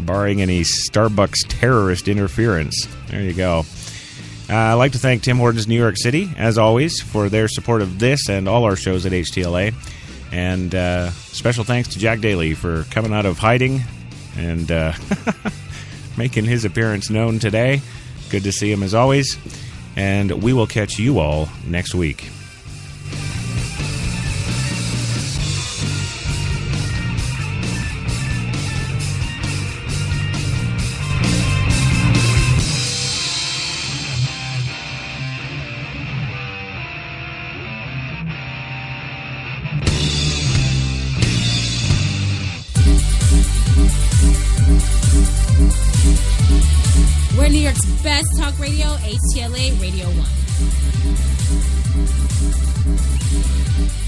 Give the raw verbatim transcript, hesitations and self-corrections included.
barring any Starbucks terrorist interference. There you go. Uh, I'd like to thank Tim Hortons New York City, as always, for their support of this and all our shows at H T L A. And uh, special thanks to Jack Daly for coming out of hiding and uh, making his appearance known today. Good to see him, as always. And we will catch you all next week. We're New York's best talk radio, H T L A Radio one.